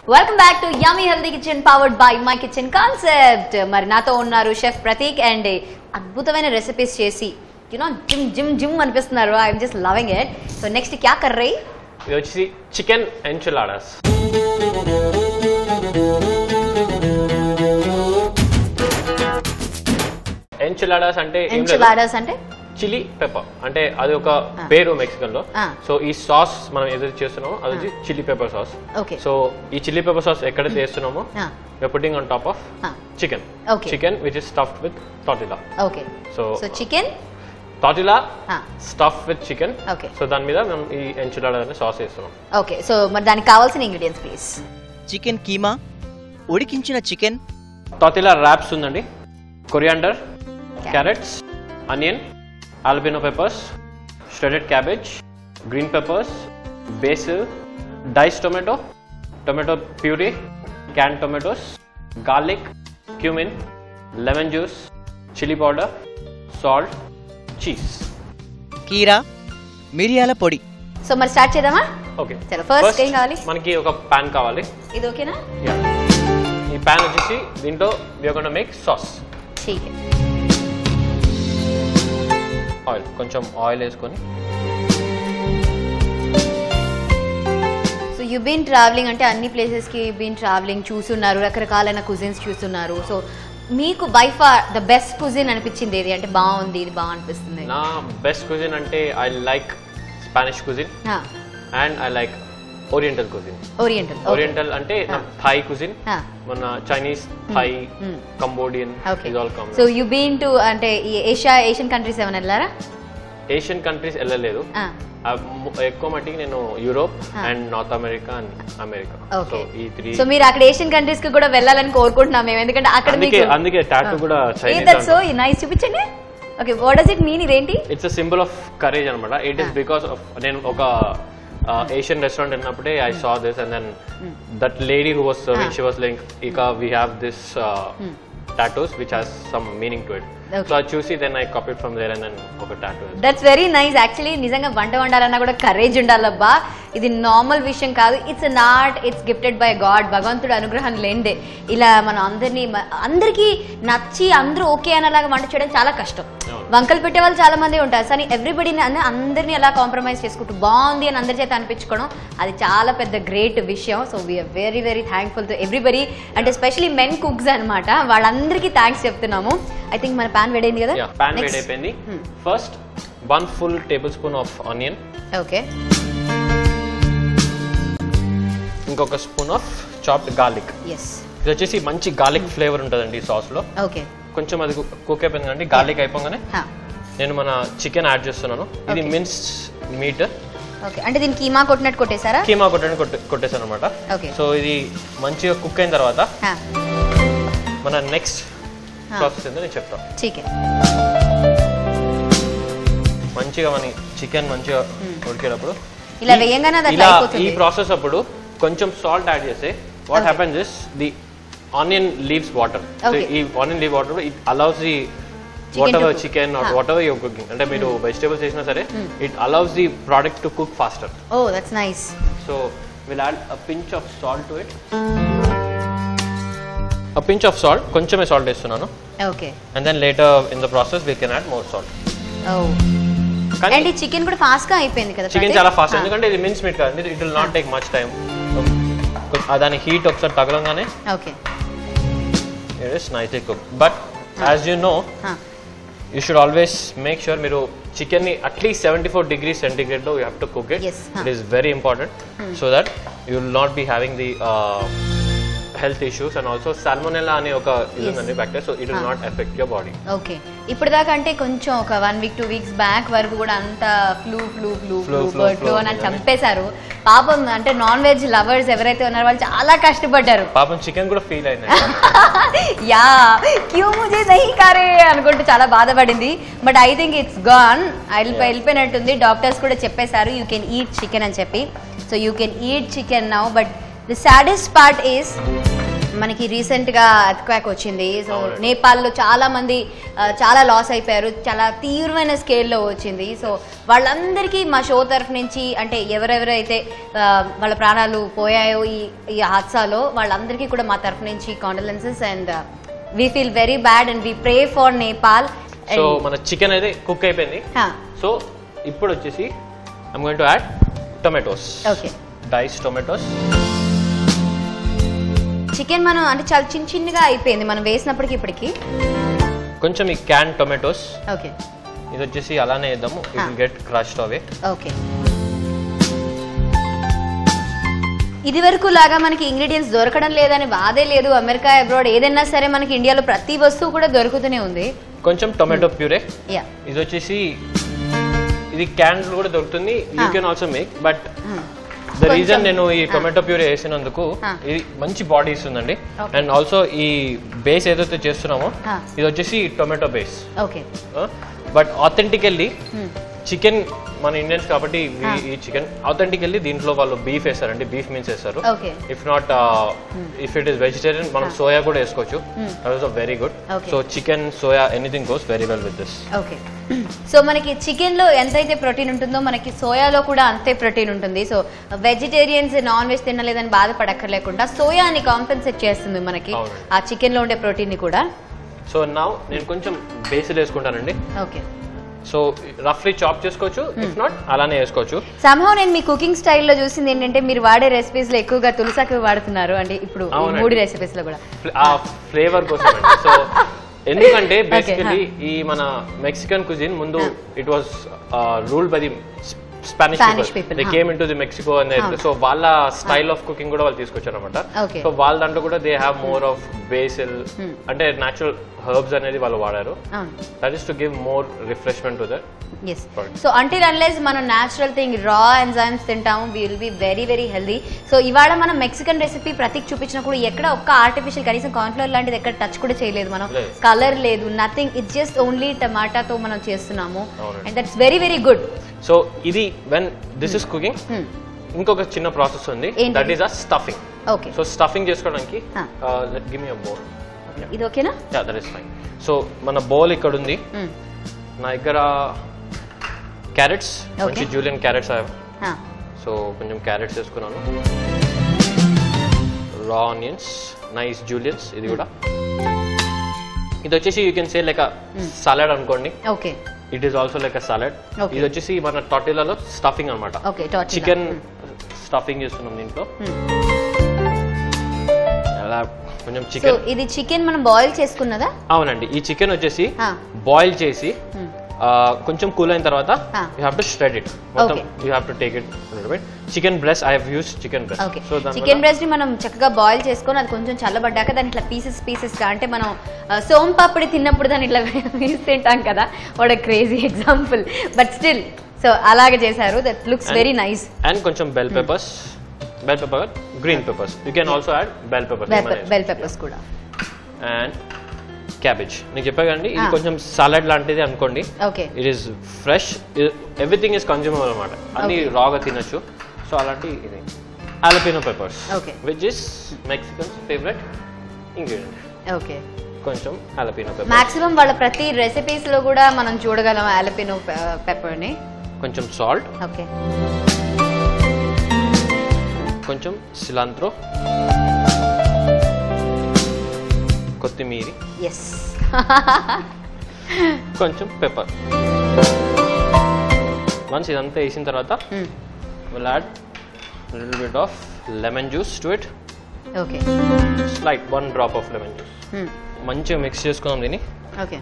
Welcome back to Yummy Healthy Kitchen powered by My Kitchen Concept. మరి నాతో ఉన్నారు chef Prateek and అద్భుతమైన recipes చేసి జిమ్ అనిపిస్తున్నారు. I'm just loving it. So next క్యా కర్ రహీ? ఇది వచ్చి చికెన్ ఎంచిలాడాస్. ఎంచిలాడాస్ అంటే చిల్లీ పెప్పర్, అంటే అది ఒక పేరు మెక్సికన్ లో. సో ఈ సాస్ మనం ఏదైతే చేస్తున్నామో అది వచ్చి చిల్లీ పెప్పర్ సాస్. సో ఈ చిల్లీ పెప్పర్ సాస్ ఎక్కడైతే వేస్తున్నామో we are putting on top of chicken. Chicken which is stuffed with tortilla. So chicken tortilla stuffed with chicken. So దాని మీద మనం ఈ ఎంచిలాడా అనే సాస్ వేస్తున్నాం. సో మరి దానికి కావాల్సిన ఇంగ్రీడియెంట్స్ ప్లీజ్. చికెన్ కీమా, ఉడికించిన చికెన్, tortilla wraps ఉందండి, coriander, carrots, onion, jalapeno peppers, shredded cabbage, green peppers, basil, diced tomato, tomato puree, canned tomatoes, garlic, cumin, lemon juice, chili powder, salt, cheese. కీరా, మిరియాల పొడి. So మరి start చేద్దామా? Okay, చలో first ఏం కావాలి? మనకి ఒక పాన్ కావాలి. ఇది ఓకేనా? ఈ పాన్ వచ్చేసి దీంట్లో we are going to make sauce. ठीक है. ఆయిల్, కొంచెం ఆయిల్ వేసుకొని. సో యూ బీన్ ట్రావెలింగ్, అంటే అన్ని ప్లేసెస్కి బీన్ ట్రావెలింగ్, చూస్తున్నారు, రకరకాలైన కుజిన్స్ చూస్తున్నారు. సో మీకు by far the best cuisine అనిపించింది ఏది? అంటే బాగుంది, ఇది బాగా అనిపిస్తుంది. నా బెస్ట్ కుజిన్ అంటే I like Spanish cuisine and I like oriental cuisine. Oriental అంటే థాయ్ కుజిన్, మన Chinese, Thai, Cambodian, it all come. So you been to అంటే ఏషియన్ కంట్రీస్ ఏమైనా వెళ్ళారా? ఏషియన్ కంట్రీస్ వెళ్ళలేదు. ఎక్కువ మట్టికి నేను Europe and North America and America. So ఈ త్రీ. సో మీరు అక్కడ ఏషియన్ కంట్రీస్ కి కూడా వెళ్ళాలని కోరుకుంటున్నాం మేము, ఎందుకంటే అక్కడ అందుకే టాటూ కూడా చైనీస్. That's so nice. చూపించండి. Okay, what does it mean? ఇదేంటి? It's a symbol of courage అన్నమాట. ఇట్ ఇస్ బికాస్ ఆఫ్ నేను ఒక Asian restaurant వెళ్ళినప్పుడే I saw this and then that lady who was serving, she was like, Ika, we have this tattoos which has some meaning to it. So I choose it, then I copied from there and then ఒక tattoo. That's very nice actually. నిజంగా వంట వండాలన్నా కూడా courage ఉండాలబ్బా. ఇది normal విషయం కాదు. It's an art, it's gifted by God. భగవంతుడు అనుగ్రహం లేండే ఇలా మనం అందరికీ నచ్చి అందరూ ఓకే అనేలాగా వంట చేయడం చాలా కష్టం. వంకలు పెట్టే వాళ్ళు చాలా మంది ఉంటారు, కానీ ఎవ్రీబడిని అందరినీ అలా కాంప్రమైజ్ చేసుకుంటూ బాగుంది అని అందరి చేత అనిపించుకోవడం అది చాలా పెద్ద గ్రేట్ విషయం. So we're very very thankful to everybody, అంటే ఎస్పెషలీ మెన్ కుక్స్ అనమాట. వాళ్ళందరికీ థ్యాంక్స్ చెప్తున్నాము. ఐ థింక్ మన పాన్ వేడైంది కదా? పాన్ వేడైపోయింది. First 1 full tablespoon of onion. Okay. ఇంకొక స్పూన్ ఆఫ్ చాప్డ్ గార్లిక్. ఇది వచ్చేసి మంచి గార్లిక్ ఫ్లేవర్ ఉంటుందండి ఈ సాస్ లో. ఓకే. కొంచెం అది కుక్ అయిపోయింది కండి. గార్లిక్ అయిపోగానే నేను మన చికెన్ యాడ్ చేస్తున్నాను. ఇది మిన్స్డ్ మీట్. ఓకే, అంటే దీనికి కీమా కొట్టినట్టు కొట్టేసారా? కీమా కొట్టేసాను అనమాట. సో ఇది మంచిగా కుక్ అయిన తర్వాత మన నెక్స్ట్ ప్రాసెస్ ఏంటో నేను చెప్తాను. చికెన్ మంచిగా మన చికెన్ మంచిగా ఉడికేటప్పుడు ఇలా వేయంగానే అది అయిపోతుంది. ఈ ప్రాసెస్ అప్పుడు కొంచెం సాల్ట్ యాడ్ చేస్తే what happens is the onion leaves water. So ఈ onion leave water it allows the whatever chicken or whatever you're cooking, అంటే మీరు వెజిటబుల్స్ చేసినా సరే it allows the product to cook faster. Oh, that's nice. So we'll add a pinch of salt to it. A pinch of salt, కొంచెమే salt వేస్తున్నాను. Okay. And then later in the process we can add more salt. Oh. And ఈ chicken కూడా fast గా అయిపోయింది కదా? Chicken చాలా fast, ఎందుకంటే ఇది మిన్స్ మీట్ కదా, it will not take much time. దాని హీట్ ఒకసారి తగలంగానే it is nicely cooked. But as you know, you should always make sure మీరు చికెన్ ని అట్లీస్ట్ 74 degrees centigrade లో you have to cook it. It is very important so that you will not be having the health issues and also salmonella అనే ఒక ఇది ఉందండి bacteria, so it will not effect your body. Okay, ఇప్పుడు దాకా అంటే కొంచెం ఒక 1 week 2 weeks back వరకు కూడా అంతా ఫ్లూ అని చంపేశారు పాపం. అంటే నాన్ వెజ్ లవర్స్ ఎవరైతే ఉన్నారో వాళ్ళు చాలా కష్టపడ్డారు పాపం. చికెన్ కూడా ఫీల్ అయింది యా క్యూ ముజే నహీ కరే అనుకుంటూ చాలా బాధపడింది. But I think it's gone, వెళ్ళిపోయినట్టుంది. డాక్టర్స్ కూడా చెప్పేశారు యూ కెన్ ఈట్ చికెన్ అని చెప్పి. So you can eat chicken now. But the saddest part is మనకి రీసెంట్ గా ఎర్త్క్వేక్ వచ్చింది. సో నేపాల్లో చాలా మంది చాలా లాస్ అయిపోయారు, చాలా తీవ్రమైన స్కేల్లో వచ్చింది. సో వాళ్ళందరికీ మా షో తరఫు నుంచి, అంటే ఎవరెవరైతే వాళ్ళ ప్రాణాలు పోయాయో ఈ హాద్సాలో, వాళ్ళందరికీ కూడా మా తరఫు నుంచి condolences. And we feel very bad and we pray for Nepal. So మన చికెన్ అయితే కుక్ అయిపోయింది. సో ఇప్పుడు వచ్చేసి I'm going to add tomatoes. Okay, dice tomatoes. Chicken మనం అంటే చాలా చిన్న చిన్నగా అయిపోయింది మనం వేసినప్పటికి ఇప్పటికి. కొంచెం ఈ క్యాన్ టొమాటోస్. ఓకే, ఇది వచ్చేసి అలానే వేద్దాము, it will get crushed away. Okay, ఇది వరకు లాగా మనకి ఇంగ్రీడియంట్స్ దొరకడం లేదని బాధే లేదు. అమెరికా అబ్రాడ్ ఏదైనా సరే మనకి ఇండియాలో ప్రతి వస్తువు కూడా దొరుకుతూనే ఉంది. కొంచెం టొమాటో ప్యూరే. యా, ఇది వచ్చేసి ఇది క్యాన్స్ కూడా దొరుకుతుంది, you can also make. But the reason నేను ఈ టొమాటో ప్యూరే వేసినందుకు ఇది మంచి బాడీ ఇస్తుందండి. అండ్ ఆల్సో ఈ బేస్ ఏదైతే చేస్తున్నామో ఇది వచ్చేసి tomato base. Okay, but authentically chicken మన ఇండియన్స్ కాబట్టి ఈ చికెన్ ఆథెంటికల్లీ దీంట్లో వాళ్ళు బీఫ్ వేస్తారండి, బీఫ్ మీన్స్ వేస్తారు. If not if it is vegetarian మనం సోయా కూడా వేసుకోవచ్చు. That is very good. So chicken, soya, anything goes very well with this. Okay, so మనకి చికెన్ లో ఎంతైతే ప్రోటీన్ ఉంటుందో మనకి సోయాలో కూడా అంతే ప్రోటీన్ ఉంటుంది. సో వెజిటేరియన్స్ నాన్ వెజ్ తినలేదని బాధపడక్కర్లేకుండా సోయాని కాంపెన్సేట్ చేస్తుంది మనకి ఆ చికెన్ లో ఉండే ప్రోటీన్ ని కూడా. సో నౌ నేను కొంచెం బేసిల్ వేసుకుంటానండి. ఓకే, సో రఫ్లీ చాప్ చేసుకోవచ్చు, ఇఫ్ నాట్ అలానే వేసుకోవచ్చు. సమ్హౌ నేను మీ కుకింగ్ స్టైల్లో చూసింది ఏంటంటే మీరు వాడే రెసిపీస్ లో ఎక్కువగా తులసాకు వాడుతున్నారు. అంటే ఇప్పుడు 3 రెసిపీస్ లో కూడా ఆ ఫ్లేవర్ కోసం. సో ఎందుకంటే బేసికలీ ఈ మన మెక్సికన్ కుజిన్ ముందు it was ruled by the Spanish people. They came into the Mexico and so వాళ్ళ స్టైల్ ఆఫ్ కుకింగ్ కూడా వాళ్ళు తీసుకొచ్చారు అనమాట. సో వాళ్ళ దాంట్లో కూడా they have more of basil అంటే న్యాచురల్ హర్బ్స్ అనేది వాళ్ళు వాడారు. That is to give more refreshment to that. yes so until unless మనం natural thing raw enzymes తింటాము we will be very very healthy. So ఇవాళ మనం మెక్సికన్ రెసిపీ ప్రతిక్ చూపించినా కూడా ఎక్కడ ఒక్క ఆర్టిఫిషియల్ కనీసం కార్న్ఫ్లవర్ లాంటిది ఎక్కడ టచ్ కూడా చేయలేదు మనం. కలర్ లేదు, నథింగ్, ఇట్స్ జస్ట్ ఓన్లీ టమాటాతో మనం చేస్తున్నాము. And that's very very good. So ఇది వెన్ దిస్ ఇస్ కుకింగ్ ఇంకొక చిన్న ప్రాసెస్ ఉంది, that is a stuffing. Okay, so stuffing చేసుకోవడానికి let give me a bowl. ఇది ఓకేనా? Yeah, that is fine. So మన బౌల్ ఇక్కడ ఉంది. నా దగ్గర క్యారెట్స్, మంచి జూలియన్ క్యారెట్స్. సో కొంచెం క్యారెట్స్ వేసుకున్నాను. Raw onions, nice juliennes. ఇది కూడా ఇది వచ్చేసి you can say like a salad అనుకోండి. Okay, it is also like a salad. ఇది వచ్చేసి మన టార్టిలాలో స్టఫింగ్ అనమాట. చికెన్ స్టఫింగ్ చేస్తున్నాం దీంట్లో. అలా కొంచెం చికెన్. ఇది చికెన్ మనం బాయిల్ చేసుకున్నదా? అవునండి, ఈ చికెన్ వచ్చేసి బాయిల్ చేసి కొంచెం కూల్ అయిన తర్వాత you have to spread it మొత్తం. You have to take it chicken breast. I have used chicken breast. So chicken breast ని మనం చక్కగా బాయిల్ చేసుకొని అది కొంచెం చల్లబడ్డాక దాన్ని ఇట్లా పీసెస్ గా, అంటే మనం సోంపాపిడి తిన్నప్పుడు దాన్ని ఇట్లా పీస్ తింటాం కదా, what a crazy example, but still so అలాగే చేశారు. That looks very nice. And కొంచెం bell peppers, green peppers. You can also add bell peppers కూడా. And cabbage. నేను చెప్పా కదండి, ఇది కొంచెం సలాడ్ లాంటిది అనుకోండి. It is fresh, everything is consumable అనమాట, అన్ని రాగా తినొచ్చు. సో అలాంటి ఇది jalapeno peppers, which is Mexicans favourite ingredient. Okay, కొంచెం jalapeno peppers. మాక్సిమం వాళ్ళ ప్రతి రెసిపీస్ లో కూడా మనం చూడగలం jalapeno పెప్పర్ ని. కొంచెం సాల్ట్. ఓకే, కొంచెం సిలాంత్రో, కొత్తిమీరి, కొంచెం పెప్పర్. వన్స్ ఇదంతా వేసిన తర్వాత we'll add a little bit of lemon juice to it. Okay. Slight 1 drop of lemon juice. మంచిగా మిక్స్ చేసుకుందాం దీన్ని. ఓకే,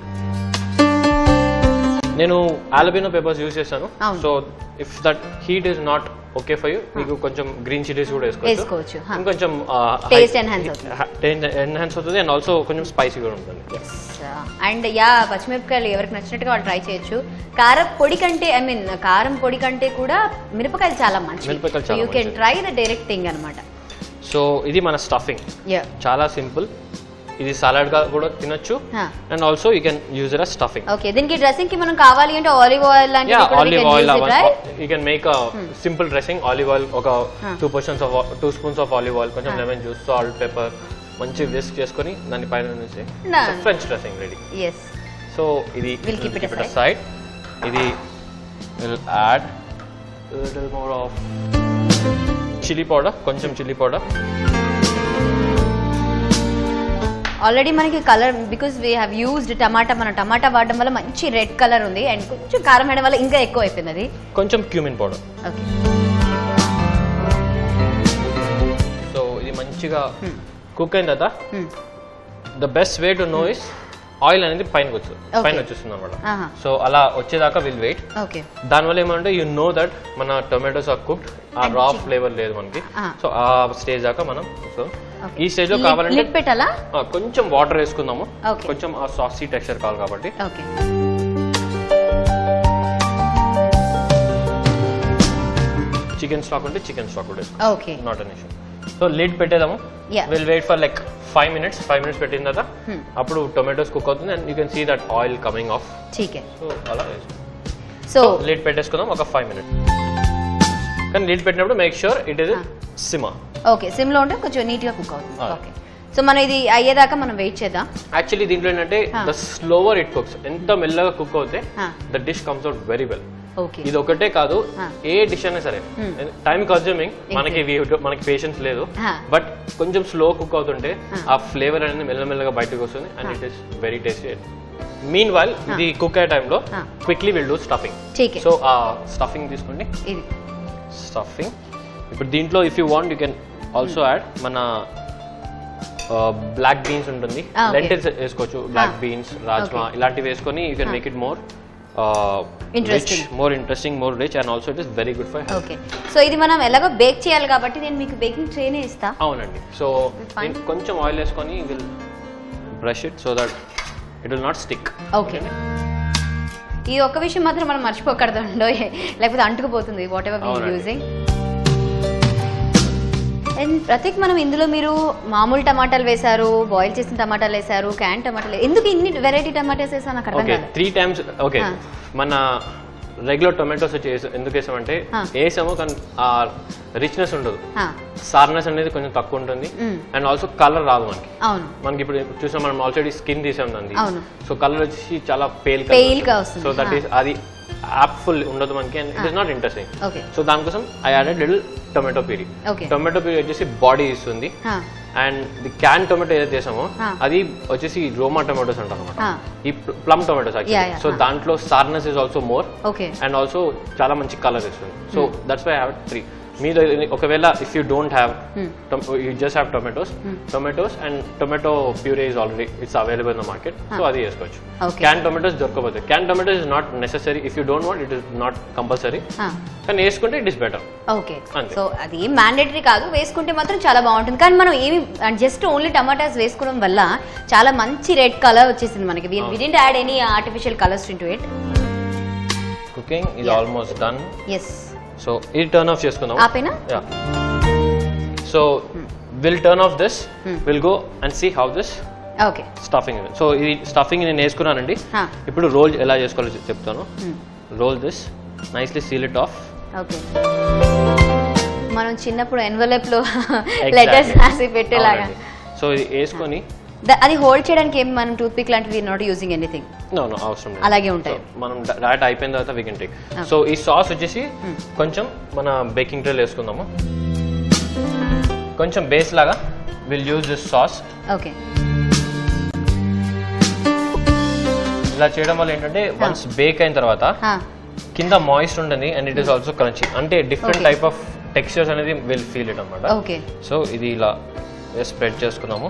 నేను jalapeno peppers యూజ్ చేశాను. So if that heat is not okay for you, మీకు కొంచెం గ్రీన్ చిల్లీస్ కూడా వేసుకోవచ్చు. ఇంకొంచెం టేస్ట్ ఎన్హాన్స్ అవుతుంది అండ్ ఆల్సో కొంచెం స్పైసీ కూడా ఉంటుంది. అండ్ యా, పచ్చిమిరపకాయలు ఎవరికి నచ్చినట్టుగా వాళ్ళు ట్రై చేయొచ్చు. కారం పొడి కంటే కారం పొడి కంటే కూడా మిరపకాయలు చాలా మంచిది. You can try the direct thing అనమాట. సో ఇది మన స్టఫింగ్, చాలా సింపుల్. ఇది సలాడ్ గా కూడా తినొచ్చు and also you can use it as stuffing. Okay, దీనికి డ్రెస్సింగ్ కి మనం కావాలి అంటే ఆలివ్ ఆయిల్ లాంటిది కూడా olive oil you can make a simple dressing. Olive oil ఒక 2 స్పూన్స్ ఆఫ్ ఆలివ్ ఆయిల్, కొంచెం లెమన్ జ్యూస్, సాల్ట్, పెప్పర్, మంచి విస్క్ చేసుకొని దాని పైన నుంచి ఫ్రెంచ్ డ్రెస్సింగ్ రెడీ. సో ఇది keep it aside. ఇది will add a little more of chili powder, కొంచెం చిల్లీ పౌడర్. ఆల్రెడీ మనకి colour because we have used tomato, మన టమాటా వాడడం వల్ల మంచి రెడ్ కలర్ ఉంది అండ్ కొంచెం కారం వేయడం వల్ల ఇంకా ఎక్కువ అయిపోయింది అది. కొంచెం క్యూమిన్ పౌడర్. ఓకే. సో ఇది మంచిగా కుక్ అయిన తర్వాత the best way to know is oil అనేది పైన వచ్చేస్తుంది అనమాట. సో అలా వచ్చేదాకా విల్ వెయిట్. దానివల్ల ఏమంటే యూ నో దట్ మన టొమాటోస్ ఆర్ కుక్డ్, ఆ రా ఫ్లేవర్ లేదు మనకి. సో ఆ స్టేజ్ దాకా మనం, సో ఈ స్టేజ్ లో కావాలంటే కొంచెం వాటర్ వేసుకుందాము, కొంచెం ఆ సాసీ టెక్స్చర్ కావాలి కాబట్టి. చికెన్ స్టాక్ ఉంటే చికెన్ స్టాక్ కూడా not an issue. So lid పెట్టేదాము. Will wait for like 5 minutes. 5 minutes పెట్టిన తర్వాత అప్పుడు టొమాటోస్ కుక్ అవుతుంది and you can see that oil coming off. So అలా సో లిడ్ పెట్టేసుకుందాం ఒక 5 minutes. కానీ లిడ్ పెట్టినప్పుడు make sure it is sim. Okay, sim లో ఉంటే కొంచెం నీట్ గా కుక్ అవుతుంది. ఓకే. సో మనం ఇది అయ్యేదాకా మనం వెయిట్ చేద్దాం. యాక్చువల్లీ దీంట్లో ఏంటంటే ద స్లోవర్ ఇట్ కుక్స్, ఎంత మెల్లగా కుక్ అవుతే the dish comes out very well. ఇది ఒకటే కాదు, ఏ డిష్ అయినా సరే టైం కన్స్యూమింగ్, మనకి పేషెన్స్ లేదు. బట్ కొంచెం స్లో కుక్ అవుతుంటే ఆ ఫ్లేవర్ అనేది మెల్లమెల్లగా బయటకు వస్తుంది and it is very tasty. Meanwhile ఇది కుక్ అయ్యే టైంలో quickly will do stuffing. So ఆ స్టఫింగ్ తీసుకోండి. స్టఫింగ్ ఇప్పుడు దీంట్లో if you want you can also add మన బ్లాక్ బీన్స్ ఉంటుంది, లెంటిల్స్ వేసుకోవచ్చు. బ్లాక్ బీన్స్, రాజ్మా ఇలాంటివి వేసుకొని you can make it more interesting, more rich and also it is very good for health. Okay. So ఇది మనం ఎలాగో బేక్ చేయాలి కాబట్టి నేను మీకు బేకింగ్ ట్రేనే ఇస్తా. అవునండి. సో నేను కొంచెం ఆయిల్ వేసుకొని will brush it so that it will not stick. Okay. ఈ ఒక్క విషయం మాత్రం మనం మర్చిపోకూడదు, లేకపోతే అంటుకుపోతుంది whatever we are using. And Prateek, మనం ఇందులో మీరు మామూలు టమాటాలు వేశారు, బాయిల్ చేసిన టమాటాలు వేశారు, క్యాన్ టమాటాలు, ఎందుకు ఇన్ని వెరైటీ టమాటాస్ వేసాను నాకు అర్థం కాదు. 3 times. ఓకే, మన రెగ్యులర్ టొమాటోస్ వచ్చి ఎందుకు వేసామంటే వేసాము కానీ ఆ రిచ్నెస్ ఉండదు, సార్నెస్ అనేది కొంచెం తక్కువ ఉంటుంది అండ్ ఆల్సో కలర్ రాదు మనకి. మనకి ఇప్పుడు చూసాం, మనం ఆల్రెడీ స్కిన్ తీసాం దాన్ని. సో కలర్ వచ్చి చాలా పేల్ గా వస్తుంది. సో దట్ ఈస్ అది యాప్ఫుల్ ఉండదు మనకి and it is not interesting. So దానికోసం I added little tomato puree. Tomato puree వచ్చేసి బాడీ ఇస్తుంది అండ్ ది క్యాన్ టొమాటో ఏదైతే చేసామో అది వచ్చేసి రోమా టొమాటోస్ అంటాం అనమాట, ఈ ప్లమ్ టొమాటోస్ యాక్చువల్లీ. సో దాంట్లో sourness is also more and also చాలా మంచి కలర్ ఇస్తుంది. So that's why I have 3. మీరు ఒకవేళ if you don't have, you just have tomatoes and tomato puree is already it's available in the market. So అది వేసుకోవచ్చు. Can tomatoes దొరకకపోతే, can tomatoes is not necessary, if you don't want it is not compulsory, కానీ వేసుకుంటే it is better. Okay. So అది ఏం mandatory కాదు, వేసుకుంటే మాత్రం చాలా బాగుంటుంది. కానీ మనం ఏమి జస్ట్ ఓన్లీ టమాటాస్ వేసుకోవడం వల్ల చాలా మంచి రెడ్ కలర్ వచ్చేసింది మనకి. We didn't add any artificial colours into it. Cooking is almost done. yes. So ఇది టర్న్ ఆఫ్ చేసుకుందాం. ఆపేనా? So will turn off this, will go and see how this stuffing. So ఇది stuffing నేను వేసుకున్నానండి. ఇప్పుడు roll ఎలా చేసుకోవాలో చెప్తాను. Roll this nicely, seal it off. Okay. మనం చిన్నప్పుడు ఎన్వలప్ లో లెటర్స్ రాసి పెట్టేలాగా. సో ఇది వేసుకొని అది హోల్డ్ చేయడానికి ఏం మనం టూత్ పిక్ లాంటివి నాట్ యూజింగ్ ఎనీథింగ్. నో అవసరం లేదు, అలాగే ఉంటాయి. మనం డైరెక్ట్ అయిపోయిన తర్వాత వీ కెన్ టేక్. సో ఈ సాస్ వచ్చేసి కొంచెం మన బేకింగ్ ట్రేలో వేసుకుందాము. కొంచెం బేస్ లాగా will use this sauce. Okay. ఇలా చేయడం వల్ల ఏంటంటే వన్స్ బేక్ అయిన తర్వాత కింద మాయిస్ట్ ఉంటుంది and it is also crunchy, అంటే డిఫరెంట్ టైప్ ఆఫ్ టెక్స్చర్స్ అనేది విల్ ఫీల్ ఇట్ అనమాట. సో ఇది ఇలా స్ప్రెడ్ చేసుకున్నాము.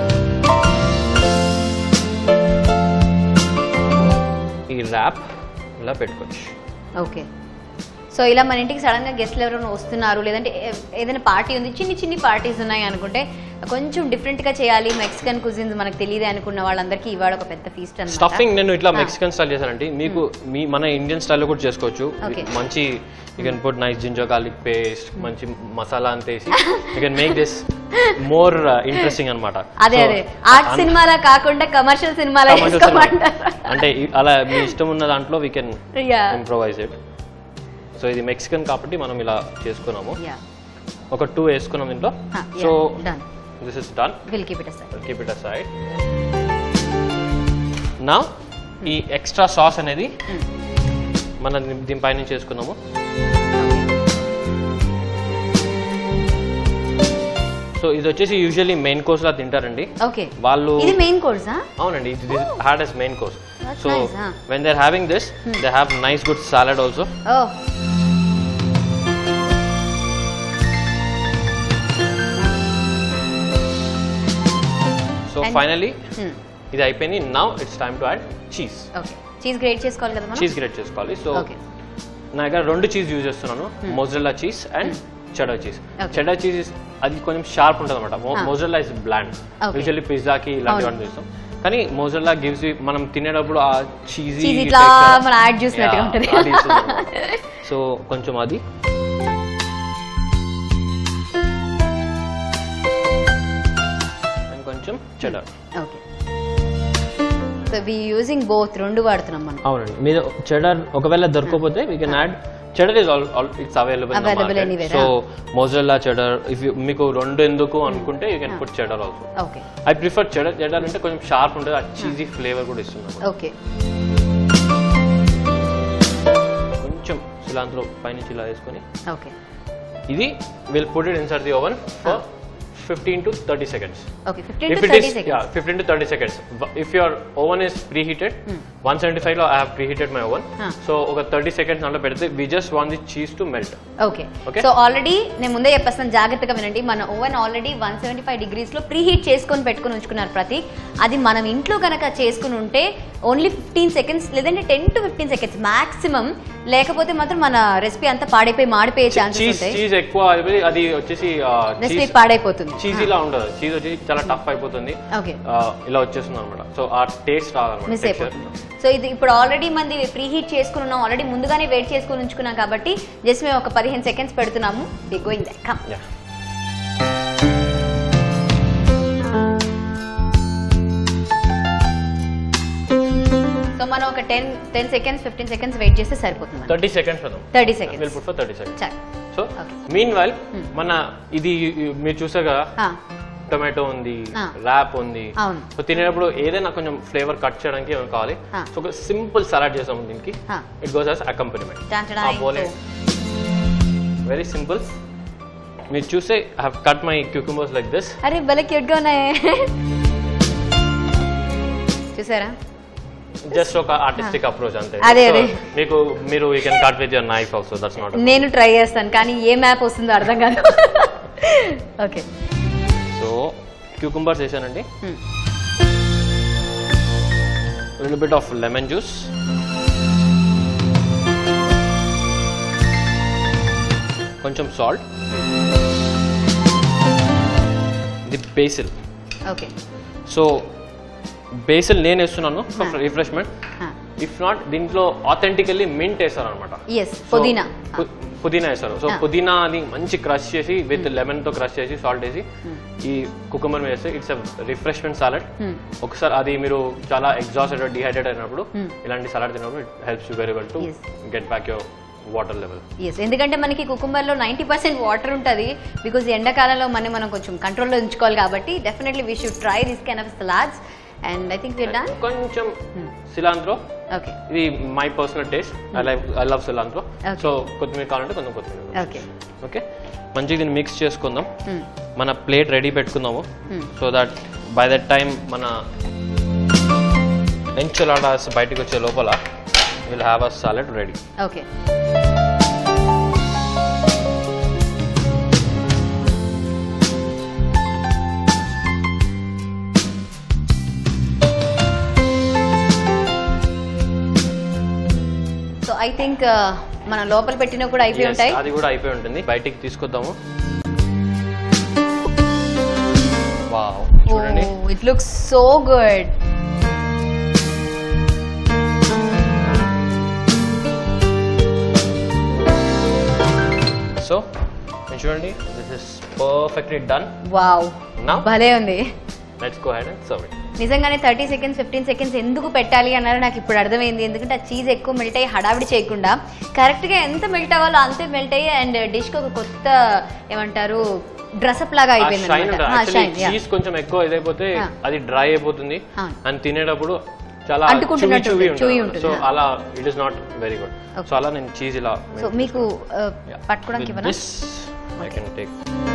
ఈ ర్యాప్ ఇలా పెట్టుకోవచ్చు. ఓకే. సో ఇలా మన ఇంటికి సడన్ గా గెస్ట్లు ఎవరైనా వస్తున్నారు, లేదంటే ఏదైనా పార్టీ ఉంది, చిన్ని పార్టీస్ ఉన్నాయి అనుకుంటే కొంచెం డిఫరెంట్ గా చేయాలి, మెక్సికన్ కుజిన్స్ మనకు తెలియదు అనుకున్న వాళ్ళందరికీ ఇవాళ ఒక పెద్ద ఫీస్ట్ అన్నమాట. స్టఫింగ్ నేను ఇట్లా మెక్సికన్ స్టైల్ చేశానంటే మీకు మన ఇండియన్ స్టైల్లో కూడా చేసుకోవచ్చు. మంచి you can put nice ginger garlic paste, మంచి మసాలా అంతా వేసి you can make this more interesting అనమాట. అదే ఆర్ట్ సినిమాలా కాకుండా కమర్షియల్ సినిమాలా అంటే అలా మీ ఇష్టం ఉన్న దాంట్లో we can improvise it. So ఇది మెక్సికన్ కాబట్టి మనం ఇలా చేసుకున్నాము. ఒక 2 వేసుకున్నాం దీంట్లో. సో this is done. We'll keep it aside. We'll keep it aside. Now ఈ ఎక్స్ట్రా సాస్ అనేది మనం దీనిపైన చేసుకుందాము. సో ఇది వచ్చేసి యూజువల్లీ మెయిన్ కోర్స్ లా తింటారండి. ఓకే, వాళ్ళు ఇది మెయిన్ కోర్స్. అవునండి, ఇది had as main course. So when they're having this, they have nice good salad also. Oh. So finally ఇది అయిపోయింది. Now it's time to add cheese. Okay, cheese grate చేసుకోవాలి కదా మనం. చీజ్ గ్రేట్ చేసుకోవాలి. So నా దగ్గర 2 చీజ్ యూజ్ చేస్తున్నాను, mozzarella cheese and cheddar cheese. Cheddar cheese అది కొంచెం షార్ప్ ఉంటుంది అనమాట. Mozzarella is bland. యూజువల్లీ పిజ్జాకి ఇలాంటివన్నీ చేస్తాం, కానీ మోజరెల్లా గివ్స్ మనం తినేటప్పుడు ఆ చీజీ ఇట్లా మనం యాడ్ చేసినట్టుగా ఉంటుంది. సో కొంచెం అది అండ్ కొంచెం cheddar. Okay, so we using both, రెండు వాడుతున్నాం మనం. అవునండి, మీరు చెడర్ ఒకవేళ దొరకకపోతే we can add cheddar is it's available. So mozzarella cheddar if మీకు 2 ఎందుకు అనుకుంటే you can put cheddar also. Okay, I prefer cheddar. Cheddar అంటే కొంచెం షార్ప్ ఉంటుంది, ఆ చీజీ ఫ్లేవర్ కూడా ఇస్తుంది. ఓకే, కొంచెం సిలాంత్రో పైనుంచి ఇలా వేసుకొని ఓకే, ఇది will put it inside the oven for 15 to 30 seconds. Okay, 15 to 30 seconds. Yeah, 15 to 30 seconds. If your oven is preheated, 175 lo I have preheated my oven. So oka 30 seconds nallo pedithe we just want the cheese to melt. Okay. So already నేను ముందే చెప్పేస్తాను, జాగ్రత్తగా వినండి. మన oven already 175 degrees లో preheat చేసుకొని పెట్టుకొని ఉంచుకున్నారు ప్రతి. అది మనం ఇంట్లో కనుక చేసుకుని ఉంటే ఓన్లీ 15 seconds లేదంటే 10 to 15 seconds మాక్సిమం, లేకపోతే మాత్రం మన రెసిపీ అంతా పాడైపోయి మాడిపోయే ఛాన్సెస్ ఉంటాయి. చీజ్ ఎక్కువ అది వచ్చేసి రెసిపీ పాడైపోతుంది. చీజ్ ఇలా ఉండదు, చీజ్ వచ్చి చాలా టఫ్ అయిపోతుంది. ఓకే, ఇలా వచ్చేస్తుంది అనమాట. సో ఆ టేస్ట్ రాదన్నమాట. సో ఇది ఇప్పుడు ఆల్రెడీ మంది ప్రీహీట్ చేసుకుని ఉన్నాం, ఆల్రెడీ ముందుగానే వెయిట్ చేసుకుని ఉంచుకున్నాం కాబట్టి జస్ట్ మేము ఒక 15 seconds పెడుతున్నాము. We going that. Come. So మనం ఒక 10 seconds 15 seconds వెయిట్ చేస్తే సరిపోతుంది. 30 seconds పెడదాం. 30 seconds. we'll put for 30 seconds. So meanwhile మన ఇది మీరు చూసారు కదా, టొమాటో ఉంది, ర్యాప్ ఉంది. సో తినేటప్పుడు ఏదైనా కొంచెం ఫ్లేవర్ కట్ చేయడానికి ఏమైనా కావాలి. సో ఒక సింపుల్ సలాడ్ చేసాము దీనికి. It goes as accompaniment. Very simple. మీరు చూస్తే I have cut my cucumbers like this. అరే భలే క్యూట్ గా ఉన్నాయి. చూసారా, జస్ట్ ఒక ఆర్టిస్టిక్ అప్రోచ్ అంతే. మీరు you can cut with your knife also. That's not. నేను ట్రై చేస్తాను, కానీ ఏ మ్యాప్ వస్తుందో అర్థం కాదు. ఓకే, సో క్యూకంబర్స్ వేసానండి. Little bit of lemon juice, కొంచెం salt, the basil. Okay, so basil నేను వేస్తున్నాను ఫర్ రిఫ్రెష్మెంట్. ఇఫ్ నాట్ దీంట్లో ఆథెంటికల్లీ మింట్ వేస్తారు అనమాట. పుదీనా వేస్తారు. సో పుదీనా అది మంచి క్రష్ చేసి విత్ లెమన్ తో క్రష్ చేసి సాల్ట్ వేసి ఈ కుకుంబర్ వేస్తే ఇట్స్ రిఫ్రెష్మెంట్ సాలడ్. ఒకసారి అది మీరు చాలా ఎగ్జాస్టెడ్ డిహైడ్రేట్ అయినప్పుడు ఇలాంటి సలాడ్ తిన్నప్పుడు it helps you very well to get back your water level. ఎందుకంటే మనకి కుకుంబర్ లో 90% వాటర్ ఉంటుంది. బికాజ్ ఎండాకాలంలో మనం కొంచెం కంట్రోల్లో ఉంచుకోవాలి కాబట్టి definitely we should try this kind of salads. And I think we're done. కొంచెం cilantro. Okay. ఇది my personal taste. I love cilantro. So కొత్తిమీర కావాలంటే కొంచెం కొత్తిమీర. Okay. Okay. మంచిగా దీన్ని మిక్స్ చేసుకుందాం. మన ప్లేట్ రెడీ పెట్టుకుందాము. So that by that time మన ఎంచిలాడాస్ బయటకు వచ్చే లోపల we'll have a salad ready. Okay. I think మన లోపల పెట్టిన కూడా అయిపోయి ఉంటాయి. అది కూడా అయిపోయి ఉంటుంది. బయటికి తీసుకొద్దాము. వావ్, చూడండి. It looks so good. So చూడండి, this is perfectly done. Wow, భలే ఉంది. Let's go ahead and serve it. నిజంగానే 30 seconds 15 seconds ఎందుకు పెట్టాలి అన్నారు నాకు ఇప్పుడు అర్థమైంది. ఎందుకంటే ఆ చీజ్ ఎక్కువ మెల్ట్ అయ్యి హడావిడి చేయకుండా కరెక్ట్గా ఎంత మెల్ట్ అవ్వాలో అంతే మెల్ట్ అయ్యి అండ్ డిష్కి ఒక కొత్త ఏమంటారు డ్రెస్అప్ లాగా అయిపోయింది. చీజ్ కొంచెం ఎక్కువ ఇదైపోతే అది డ్రై అయిపోతుంది అండ్ తినేటప్పుడు చాలా సో అలా it is not very good. So అలా నేను చీజ్ ఇలా మీకు పట్టుకోవడానికి I can take.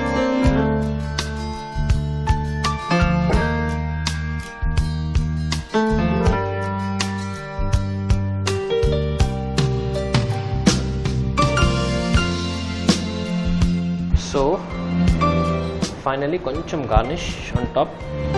So finally కొంచెం గార్నిష్ ఆన్ టాప్.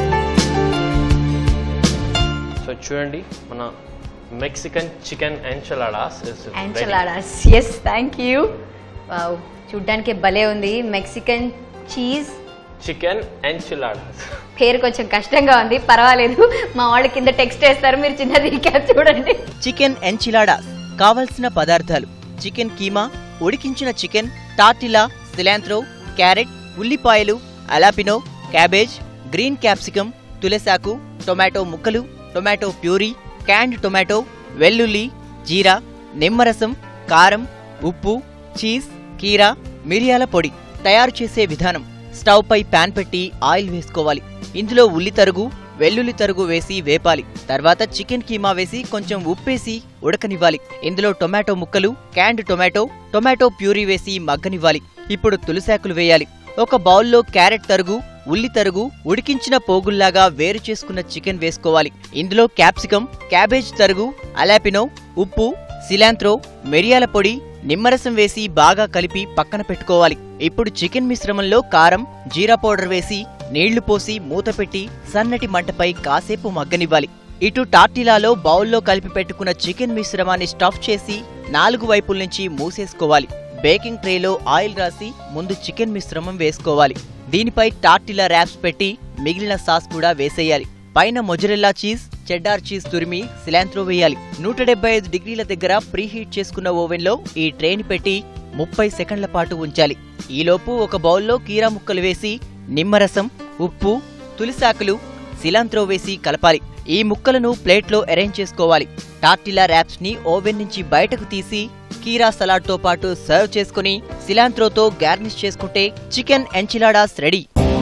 సో చూడండి మన Mexican chicken enchiladas is enchiladas. yes, thank you. wow, చూడ్డానికి భలే ఉంది. మెక్సికన్ చీజ్ చికెన్ ఎంచిలాడాస్ పేరు కొంచెం కష్టంగా ఉంది, పర్వాలేదు. మా వాళ్ళ కింద టెక్స్ట్ వేస్తారు, మీరు చిన్న రీక్యాప్ చూడండి. చికెన్ ఎంచిలాడాస్ కావాల్సిన పదార్థాలు: చికెన్ కీమా, ఉడికించిన చికెన్, టార్టిలా, సిలాంత్రో, క్యారెట్, ఉల్లిపాయలు, అలాపినో, క్యాబేజ్, గ్రీన్ క్యాప్సికమ్, తులసాకు, టొమాటో ముక్కలు, టొమాటో ప్యూరీ, క్యాండ్ టొమాటో, వెల్లుల్లి, జీరా, నిమ్మరసం, కారం, ఉప్పు, చీజ్, కీరా, మిరియాల పొడి. తయారు చేసే విధానం: స్టవ్ పై పాన్ పెట్టి ఆయిల్ వేసుకోవాలి. ఇందులో ఉల్లి తరుగు, వెల్లుల్లి తరుగు వేసి వేపాలి. తర్వాత చికెన్ కీమా వేసి కొంచెం ఉప్పేసి ఉడకనివ్వాలి. ఇందులో టొమాటో ముక్కలు, క్యాండ్ టొమాటో, టొమాటో ప్యూరీ వేసి మగ్గనివ్వాలి. ఇప్పుడు తులసాకులు వేయాలి. ఒక బౌల్లో క్యారెట్ తరుగు, ఉల్లి తరుగు, ఉడికించిన పోగుల్లాగా వేరు చేసుకున్న చికెన్ వేసుకోవాలి. ఇందులో క్యాప్సికమ్, క్యాబేజ్ తరుగు, అలాపినో, ఉప్పు, సిలాంత్రో, మిరియాల పొడి, నిమ్మరసం వేసి బాగా కలిపి పక్కన పెట్టుకోవాలి. ఇప్పుడు చికెన్ మిశ్రమంలో కారం, జీరా పౌడర్ వేసి నీళ్లు పోసి మూత పెట్టి సన్నటి మంటపై కాసేపు మగ్గనివ్వాలి. ఇటు టార్టిలాలో బౌల్లో కలిపి పెట్టుకున్న చికెన్ మిశ్రమాన్ని స్టఫ్ చేసి 4 వైపుల నుంచి మూసేసుకోవాలి. బేకింగ్ ట్రేలో ఆయిల్ రాసి ముందు చికెన్ మిశ్రమం వేసుకోవాలి. దీనిపై టార్టిలా ర్యాప్స్ పెట్టి మిగిలిన సాస్ కూడా వేసేయాలి. పైన మొజరెల్లా చీజ్, చెడ్డార్ చీజ్ తురిమి సిలాంత్రో వేయాలి. 175 డిగ్రీల దగ్గర ప్రీహీట్ చేసుకున్న ఓవెన్లో ఈ ట్రేని పెట్టి 30 సెకండ్ల పాటు ఉంచాలి. ఈలోపు ఒక బౌల్లో కీరా ముక్కలు వేసి నిమ్మరసం, ఉప్పు, తులసాకులు, సిలాంత్రో వేసి కలపాలి. ఈ ముక్కలను ప్లేట్లో అరేంజ్ చేసుకోవాలి. టార్టిలా ర్యాప్స్ ని ఓవెన్ నుంచి బయటకు తీసి కీరా సలాడ్ తో పాటు సర్వ్ చేసుకుని సిలాంత్రోతో గార్నిష్ చేసుకుంటే chicken enchiladas ready.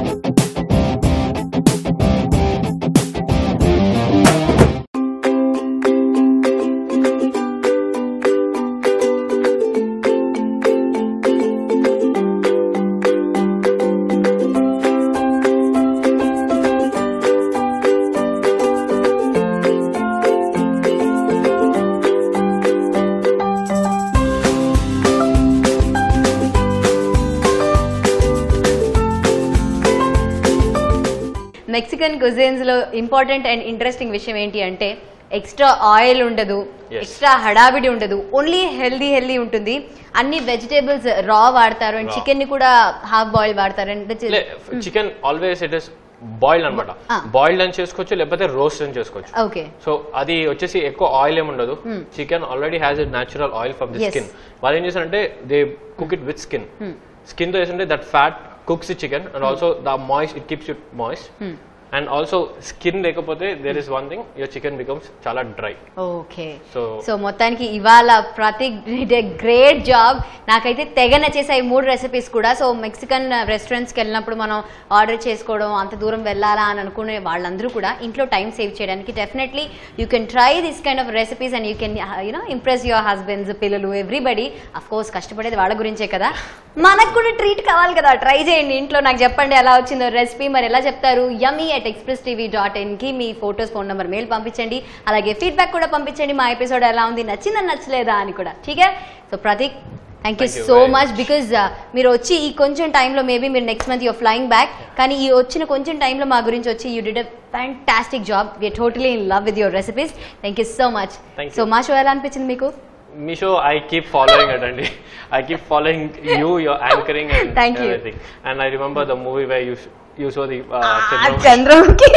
Mexican cuisines లో ఇంపార్టెంట్ అండ్ ఇంట్రెస్టింగ్ విషయం ఏంటి అంటే ఎక్స్ట్రా ఆయిల్ ఉండదు, ఎక్స్ట్రా హడావిడి ఉండదు, ఓన్లీ హెల్దీ ఉంటుంది. అన్ని వెజిటేబుల్స్ రా వాడతారు అండ్ చికెన్ ని కూడా హాఫ్ బాయిల్ వాడతారు. Chicken always it is boiled అనమాట. బాయిల్డ్ అని చేసుకోవచ్చు, లేకపోతే రోస్ట్ అని చేసుకోవచ్చు. ఓకే, సో అది వచ్చేసి ఎక్కువ ఆయిల్ ఏముండదు. Chicken already has a natural oil from the skin. వాళ్ళు ఏం చేస్తారంటే they cook it with skin. Skin తో చేస్తుంటే that fat cooks the chicken and also the moist, it keeps it moist. And also skin లేకపోతే there is one thing, your chicken becomes చాలా dry. Okay, so మొత్తానికి ఇవాళ Prateek did a great job. నాకైతే తెగ నచ్చేసాయి 3 recipes కూడా. So Mexican రెస్టారెంట్స్కి వెళ్ళినప్పుడు మనం ఆర్డర్ చేసుకోవడం, అంత దూరం వెళ్ళాలా అని అనుకునే వాళ్ళందరూ కూడా ఇంట్లో టైం సేవ్ చేయడానికి definitely you can try this kind of recipes and you can impress your husbands, పిల్లలు, ఎవ్రీబడి. అఫ్ కోర్స్ కష్టపడేది వాళ్ళ గురించే కదా, మనకు కూడా ట్రీట్ కావాలి కదా. ట్రై చేయండి ఇంట్లో, నాకు చెప్పండి ఎలా వచ్చిందో రెసిపీ. మరి ఎలా చెప్తారు? yummy@expresstv.in కి మీ ఫోటోస్, ఫోన్ నెంబర్, మెయిల్ పంపించండి. అలాగే ఫీడ్బ్యాక్ కూడా పంపించండి. మా ఎపిసోడ్ ఎలా ఉంది, నచ్చిందని నచ్చలేదా అని కూడా. ఠీకే, so Prateek thank you so much. Because మీరు వచ్చి ఈ కొంచెం టైంలో, మేబీ మీరు next month you're flying back, కానీ ఈ వచ్చిన కొంచెం టైంలో మా గురించి వచ్చి you did a fantastic job. We're totally in love with your recipes. Thank you so much. So మా షో ఎలా అనిపించింది మీకు? మీ show I keep following it అండి. I keep following you, your anchoring and Thank everything. And I remember the movie where you saw the Chandramukhi.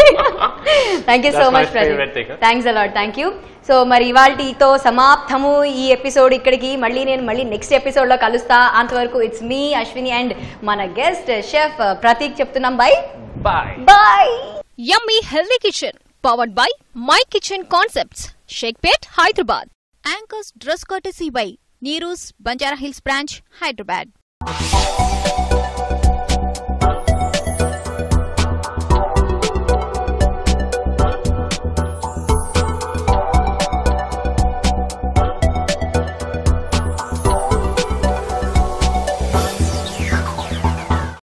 Thank you so much, Pradeep. Thanks a lot. Thank you. So మరి ఇవాల్టితో సమాప్తము ఈ episode ఇక్కడికి. నేను మళ్ళీ next episode లో కలుస్తా. అంతవరకు it's మీ అశ్విని అండ్ మన గెస్ట్ షెఫ్ ప్రతీక్ చెప్తున్నాం bye bye. Yummy healthy kitchen powered by my kitchen concepts, Shaikpet, Hyderabad. Anchors dress courtesy by Neeru's Banjara Hills branch, Hyderabad.